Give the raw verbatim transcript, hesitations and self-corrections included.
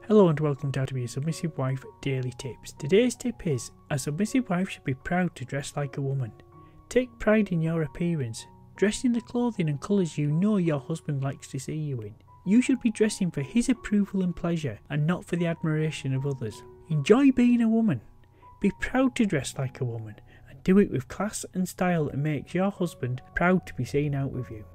Hello and welcome to How to Be a Submissive Wife Daily Tips. Today's tip is, a submissive wife should be proud to dress like a woman. Take pride in your appearance. Dress in the clothing and colours you know your husband likes to see you in. You should be dressing for his approval and pleasure and not for the admiration of others. Enjoy being a woman. Be proud to dress like a woman and do it with class and style that makes your husband proud to be seen out with you.